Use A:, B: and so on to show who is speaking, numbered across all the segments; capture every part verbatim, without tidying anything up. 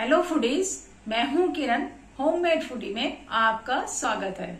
A: Hello foodies, मैं हूं किरण। Home made foodie में आपका स्वागत है।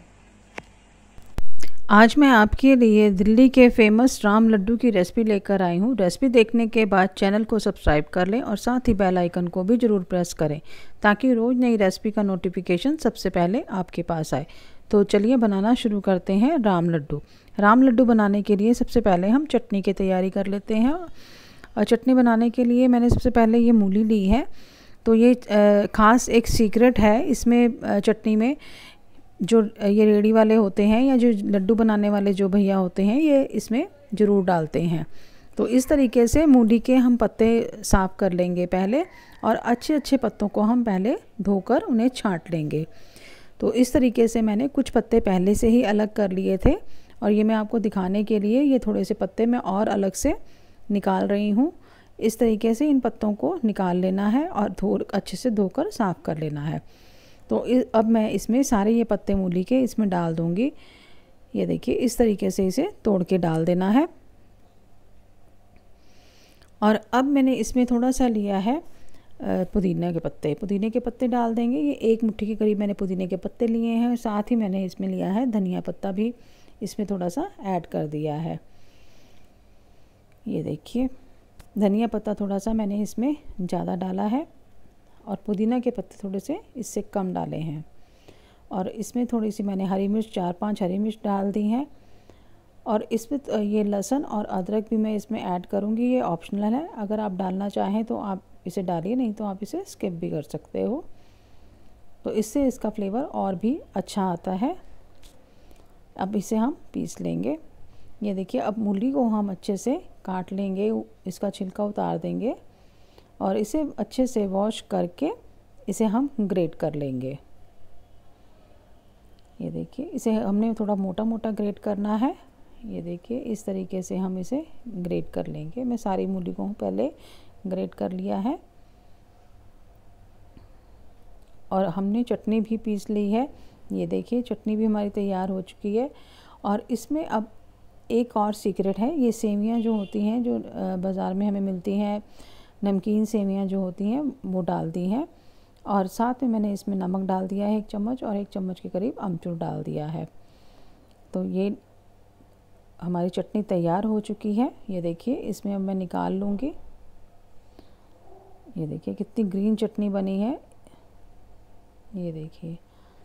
B: आज मैं आपके लिए दिल्ली के फेमस राम लड्डू की रेसिपी लेकर आई हूँ। रेसिपी देखने के बाद चैनल को सब्सक्राइब कर लें और साथ ही बेल आइकन को भी ज़रूर प्रेस करें ताकि रोज़ नई रेसिपी का नोटिफिकेशन सबसे पहले आपके पास आए। तो चलिए बनाना शुरू करते हैं राम लड्डू। राम लड्डू बनाने के लिए सबसे पहले हम चटनी की तैयारी कर लेते हैं। और चटनी बनाने के लिए मैंने सबसे पहले ये मूली ली है। तो ये ख़ास एक सीक्रेट है इसमें चटनी में, जो ये रेडी वाले होते हैं या जो लड्डू बनाने वाले जो भैया होते हैं ये इसमें ज़रूर डालते हैं। तो इस तरीके से मूली के हम पत्ते साफ़ कर लेंगे पहले, और अच्छे अच्छे पत्तों को हम पहले धोकर उन्हें छांट लेंगे। तो इस तरीके से मैंने कुछ पत्ते पहले से ही अलग कर लिए थे और ये मैं आपको दिखाने के लिए ये थोड़े से पत्ते मैं और अलग से निकाल रही हूँ। इस तरीके से इन पत्तों को निकाल लेना है और धो अच्छे से धोकर साफ़ कर लेना है। तो अब मैं इसमें सारे ये पत्ते मूली के इसमें डाल दूँगी। ये देखिए इस तरीके से इसे तोड़ के डाल देना है। और अब मैंने इसमें थोड़ा सा लिया है पुदीना के पत्ते। पुदीने के पत्ते डाल देंगे। ये एक मुट्ठी के करीब मैंने पुदीने के पत्ते लिए हैं। साथ ही मैंने इसमें लिया है धनिया पत्ता भी इसमें थोड़ा सा ऐड कर दिया है। ये देखिए धनिया पत्ता थोड़ा सा मैंने इसमें ज़्यादा डाला है और पुदीना के पत्ते थोड़े से इससे कम डाले हैं। और इसमें थोड़ी सी मैंने हरी मिर्च, चार पांच हरी मिर्च डाल दी हैं। और इसमें ये लहसुन और अदरक भी मैं इसमें ऐड करूँगी। ये ऑप्शनल है, अगर आप डालना चाहें तो आप इसे डालिए, नहीं तो आप इसे स्किप भी कर सकते हो। तो इससे इसका फ्लेवर और भी अच्छा आता है। अब इसे हम पीस लेंगे। ये देखिए अब मूली को हम अच्छे से काट लेंगे, इसका छिलका उतार देंगे और इसे अच्छे से वॉश करके इसे हम ग्रेट कर लेंगे। ये देखिए इसे हमने थोड़ा मोटा मोटा ग्रेट करना है। ये देखिए इस तरीके से हम इसे ग्रेट कर लेंगे। मैं सारी मूली को पहले ग्रेट कर लिया है और हमने चटनी भी पीस ली है। ये देखिए चटनी भी हमारी तैयार हो चुकी है। और इसमें अब एक और सीक्रेट है, ये सेवियां जो होती हैं जो बाज़ार में हमें मिलती हैं, नमकीन सेवियां जो होती हैं वो डाल दी हैं। और साथ में मैंने इसमें नमक डाल दिया है एक चम्मच, और एक चम्मच के करीब अमचूर डाल दिया है। तो ये हमारी चटनी तैयार हो चुकी है। ये देखिए इसमें अब मैं निकाल लूँगी। ये देखिए कितनी ग्रीन चटनी बनी है। ये देखिए,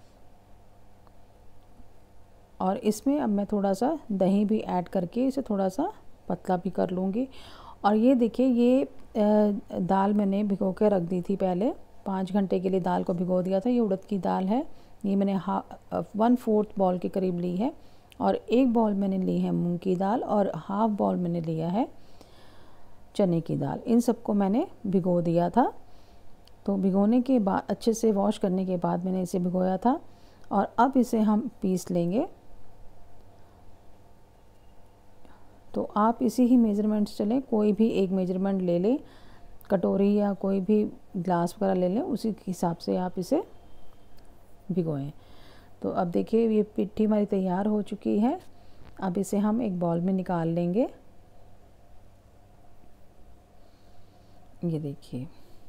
B: और इसमें अब मैं थोड़ा सा दही भी ऐड करके इसे थोड़ा सा पतला भी कर लूँगी। और ये देखिए ये दाल मैंने भिगो के रख दी थी पहले, पाँच घंटे के लिए दाल को भिगो दिया था। ये उड़द की दाल है। ये मैंने हा वन फोर्थ बॉल के करीब ली है। और एक बॉल मैंने ली है मूंग की दाल और हाफ बॉल मैंने लिया है चने की दाल। इन सबको मैंने भिगो दिया था। तो भिगोने के बाद अच्छे से वॉश करने के बाद मैंने इसे भिगोया था। और अब इसे हम पीस लेंगे। तो आप इसी ही मेज़रमेंट से चलें, कोई भी एक मेज़रमेंट ले लें, कटोरी या कोई भी ग्लास वगैरह ले लें, उसी के हिसाब से आप इसे भिगोएं। तो अब देखिए ये पिट्ठी हमारी तैयार हो चुकी है। अब इसे हम एक बाउल में निकाल लेंगे। ये देखिए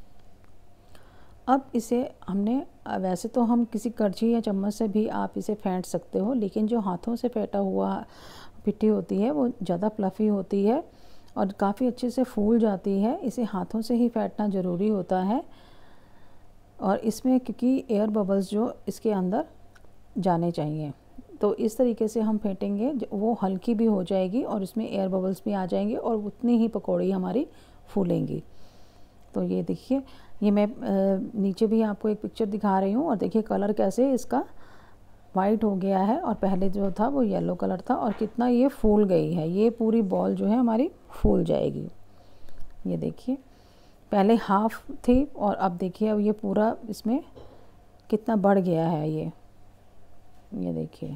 B: अब इसे हमने, वैसे तो हम किसी करछी या चम्मच से भी आप इसे फेंट सकते हो, लेकिन जो हाथों से फेंटा हुआ पिट्ठी होती है वो ज़्यादा फ्लफ़ी होती है और काफ़ी अच्छे से फूल जाती है। इसे हाथों से ही फेंटना ज़रूरी होता है। और इसमें क्योंकि एयर बबल्स जो इसके अंदर जाने चाहिए, तो इस तरीके से हम फेंटेंगे वो हल्की भी हो जाएगी और इसमें एयर बबल्स भी आ जाएंगे और उतनी ही पकौड़ी हमारी फूलेंगी। तो ये देखिए ये मैं नीचे भी आपको एक पिक्चर दिखा रही हूँ और देखिए कलर कैसे इसका वाइट हो गया है और पहले जो था वो येलो कलर था, और कितना ये फूल गई है। ये पूरी बॉल जो है हमारी फूल जाएगी। ये देखिए पहले हाफ थी और अब देखिए अब ये पूरा इसमें कितना बढ़ गया है। ये ये देखिए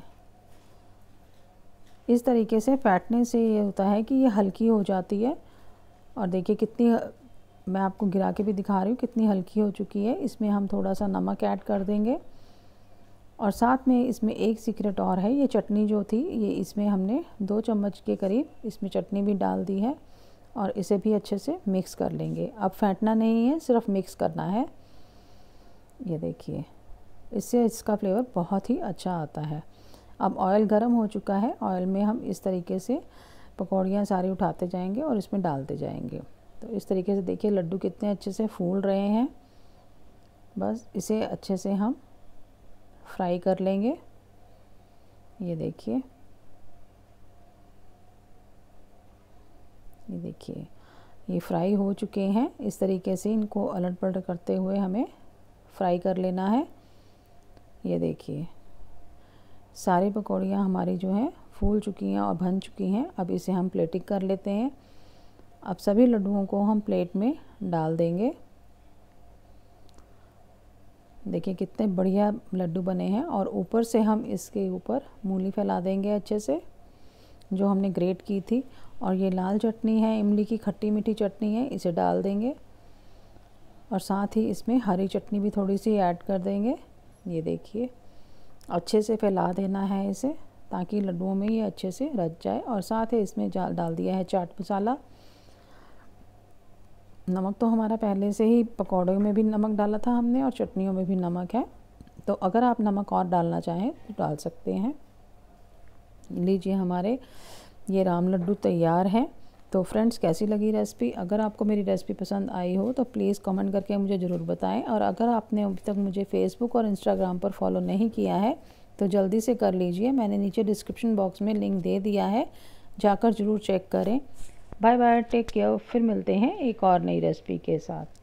B: इस तरीके से फेंटने से ये होता है कि ये हल्की हो जाती है। और देखिए कितनी, मैं आपको गिरा के भी दिखा रही हूँ कितनी हल्की हो चुकी है। इसमें हम थोड़ा सा नमक ऐड कर देंगे। और साथ में इसमें एक सीक्रेट और है, ये चटनी जो थी ये इसमें हमने दो चम्मच के करीब इसमें चटनी भी डाल दी है और इसे भी अच्छे से मिक्स कर लेंगे। अब फेंटना नहीं है, सिर्फ मिक्स करना है। ये देखिए, इससे इसका फ्लेवर बहुत ही अच्छा आता है। अब ऑयल गरम हो चुका है, ऑयल में हम इस तरीके से पकौड़ियाँ सारी उठाते जाएंगे और इसमें डालते जाएंगे। तो इस तरीके से देखिए लड्डू कितने अच्छे से फूल रहे हैं। बस इसे अच्छे से हम फ्राई कर लेंगे। ये देखिए, ये देखिए ये फ्राई हो चुके हैं। इस तरीके से इनको अलट पलट करते हुए हमें फ्राई कर लेना है। ये देखिए सारी पकौड़ियाँ हमारी जो हैं फूल चुकी हैं और बन चुकी हैं। अब इसे हम प्लेटिंग कर लेते हैं। अब सभी लड्डुओं को हम प्लेट में डाल देंगे। देखिए कितने बढ़िया लड्डू बने हैं। और ऊपर से हम इसके ऊपर मूली फैला देंगे अच्छे से, जो हमने ग्रेट की थी। और ये लाल चटनी है, इमली की खट्टी मीठी चटनी है, इसे डाल देंगे। और साथ ही इसमें हरी चटनी भी थोड़ी सी ऐड कर देंगे। ये देखिए अच्छे से फैला देना है इसे, ताकि लड्डुओं में ये अच्छे से रच जाए। और साथ ही इसमें डाल दिया है चाट मसाला। नमक तो हमारा पहले से ही पकौड़ों में भी नमक डाला था हमने और चटनियों में भी नमक है, तो अगर आप नमक और डालना चाहें तो डाल सकते हैं। लीजिए हमारे ये राम लड्डू तैयार हैं। तो फ्रेंड्स कैसी लगी रेसिपी? अगर आपको मेरी रेसिपी पसंद आई हो तो प्लीज़ कमेंट करके मुझे ज़रूर बताएं। और अगर आपने अभी तक मुझे फेसबुक और इंस्टाग्राम पर फॉलो नहीं किया है तो जल्दी से कर लीजिए। मैंने नीचे डिस्क्रिप्शन बॉक्स में लिंक दे दिया है, जाकर ज़रूर चेक करें। Bye bye, take care. फिर मिलते हैं एक और नई रेसिपी के साथ।